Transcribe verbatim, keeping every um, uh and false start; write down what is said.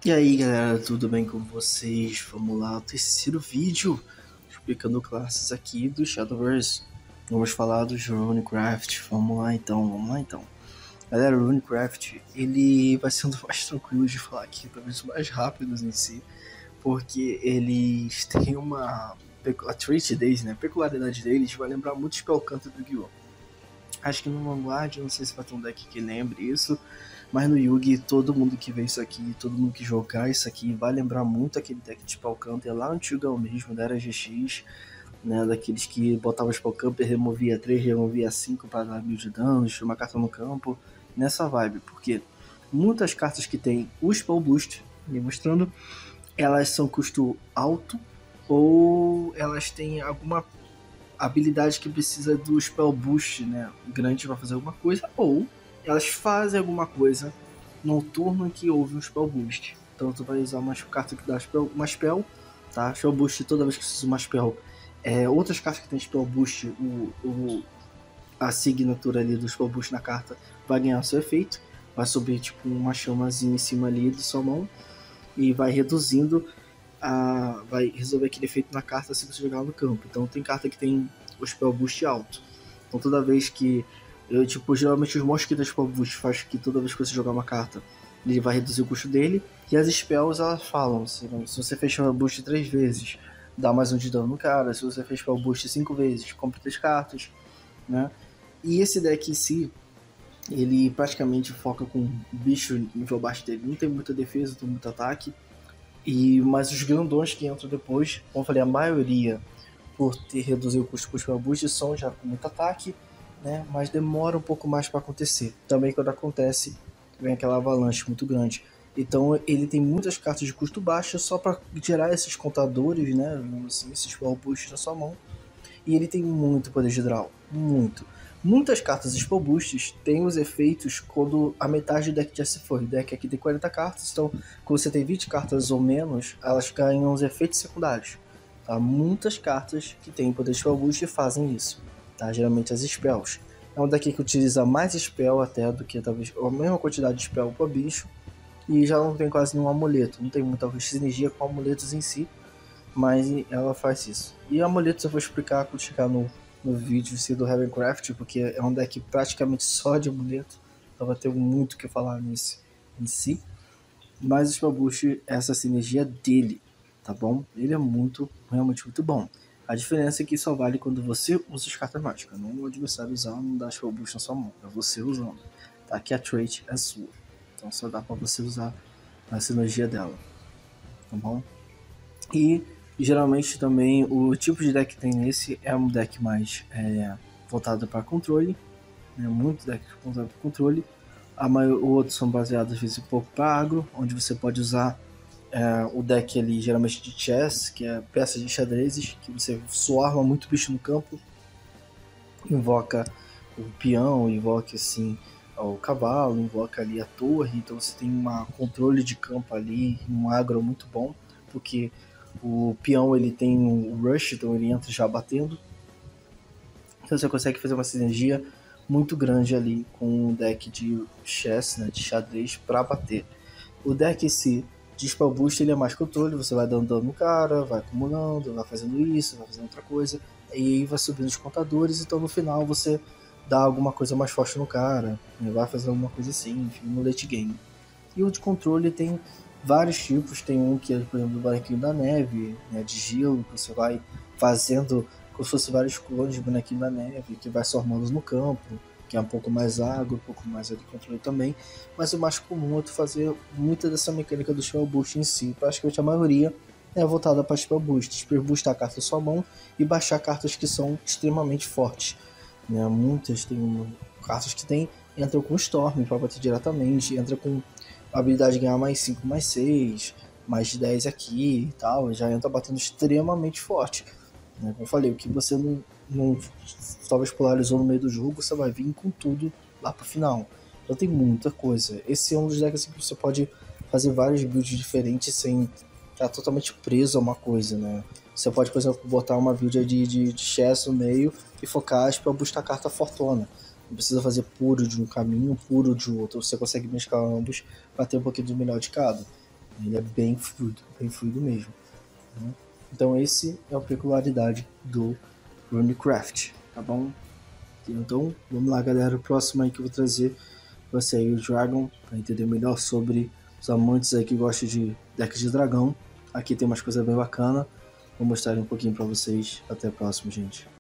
E aí galera, tudo bem com vocês? Vamos lá, o terceiro vídeo explicando classes aqui do Shadowverse. Vamos falar do Runecraft, vamos lá então, vamos lá então. Galera, o Runecraft, ele vai sendo mais tranquilo de falar aqui, talvez mais rápidos em si, porque eles têm uma... a trait deles, né, a peculiaridade deles vai lembrar muito Spellcanto do Yu-Gi-Oh! Acho que no Vanguard, não sei se vai ter um deck que lembre isso, mas no Yugi, todo mundo que vê isso aqui, todo mundo que jogar isso aqui, vai lembrar muito aquele deck de Spellcamper lá antigão mesmo, da era G X, né, daqueles que botava o Spellcamper, removia três, removia cinco para dar mil de dano, uma carta no campo, nessa vibe, porque muitas cartas que tem o Spell Boost, me mostrando, elas são custo alto, ou elas têm alguma habilidade que precisa do Spell Boost, né, grande para fazer alguma coisa, ou elas fazem alguma coisa no turno em que houve um Spell Boost. Então tu vai usar uma carta que dá spell, uma Spell, tá? Spell Boost toda vez que você usa uma Spell. É, outras cartas que tem Spell Boost, o, o, a assinatura ali do Spell Boost na carta vai ganhar seu efeito. Vai subir tipo uma chamazinha em cima ali da sua mão e vai reduzindo a, vai resolver aquele efeito na carta se você jogar no campo. Então tem carta que tem o Spell Boost alto. Então toda vez que eu, tipo, geralmente os monstros que dão Spell Boost faz que toda vez que você jogar uma carta, ele vai reduzir o custo dele. E as spells, elas falam, se, se você fez Spell Boost três vezes, dá mais um de dano no cara. Se você fez Spell Boost cinco vezes, compra três cartas, né? E esse deck em si, ele praticamente foca com bicho nível baixo dele. Não tem muita defesa, tem muito ataque. E, mas os grandões que entram depois, como eu falei, a maioria, por ter reduzido o custo com o Spell Boost, são já com muito ataque, né? Mas demora um pouco mais para acontecer. Também quando acontece, vem aquela avalanche muito grande. Então ele tem muitas cartas de custo baixo só para gerar esses contadores, né? Assim, esses Spell Boost na sua mão. E ele tem muito poder de draw, muito. Muitas cartas Spell Boosts têm os efeitos quando a metade do deck já se foi. O deck aqui tem quarenta cartas, então quando você tem vinte cartas ou menos, elas ganham os efeitos secundários. Tá? Muitas cartas que têm poder de Spell Boost fazem isso. Tá? Geralmente as Spells. É um deck que utiliza mais Spell até do que talvez a mesma quantidade de Spell para bicho. E já não tem quase nenhum amuleto. Não tem muita sinergia com amuletos em si, mas ela faz isso. E amuletos eu vou explicar quando chegar no no vídeo se do Heavencraft, porque é um deck praticamente só de amuleto, então vai ter muito o que falar nesse em si. Mas o Spell Boost, essa sinergia dele, tá bom? Ele é muito, realmente muito bom. A diferença é que só vale quando você usa as cartas mágicas, não o adversário usar, não dá Spell Boost na sua mão, é você usando. Tá? Que a trait é sua, então só dá pra você usar a sinergia dela, tá bom? E geralmente também o tipo de deck que tem nesse é um deck mais é, voltado para controle, né? Muito deck voltado para controle. A maior, outros são baseados às vezes um pouco para agro, onde você pode usar é, o deck ali geralmente de chess, que é peças de xadrezes, que você swarma muito bicho no campo, invoca o peão, invoca assim o cavalo, invoca ali a torre, então você tem um controle de campo ali, um agro muito bom, porque o peão ele tem um rush, então ele entra já batendo. Então você consegue fazer uma sinergia muito grande ali com um deck de chess, né, de xadrez para bater. O deck em si, de Spell Boost, ele é mais controle, você vai dando dano no cara, vai acumulando, vai fazendo isso, vai fazendo outra coisa, e aí vai subindo os contadores, então no final você dá alguma coisa mais forte no cara, né, vai fazer alguma coisa assim, enfim, no late game. E o de controle tem vários tipos, tem um que é, por exemplo, do bonequinho da neve, né, de gelo, que você vai fazendo como se fosse vários clones de bonequinho da neve, que vai formando no campo, que é um pouco mais agro, um pouco mais de controle também, mas o mais comum é tu fazer muita dessa mecânica do Spell Boost em si, praticamente a maioria é voltada para Spell Boost, Spell Boost a carta da sua mão e baixar cartas que são extremamente fortes, né? Muitas tem cartas que tem, entram com Storm para bater diretamente, entra com a habilidade de ganhar mais cinco, mais seis, mais dez aqui e tal, já entra batendo extremamente forte. Né? Como eu falei, o que você não, não talvez polarizou no meio do jogo, você vai vir com tudo lá pro final. Então tem muita coisa. Esse é um dos decks que você pode fazer vários builds diferentes sem estar totalmente preso a uma coisa, né? Você pode, por exemplo, botar uma build de, de, de chess no meio e focar para buscar a carta fortuna. Não precisa fazer puro de um caminho, puro de outro. Você consegue mesclar ambos para ter um pouquinho do melhor de cada. Ele é bem fluido, bem fluido mesmo. Né? Então esse é a peculiaridade do Runecraft, tá bom? Então vamos lá, galera. O próximo aí que eu vou trazer vai ser aí o Dragon, para entender melhor sobre os amantes aí que gostam de deck de dragão. Aqui tem umas coisas bem bacanas. Vou mostrar um pouquinho para vocês. Até a próxima, gente.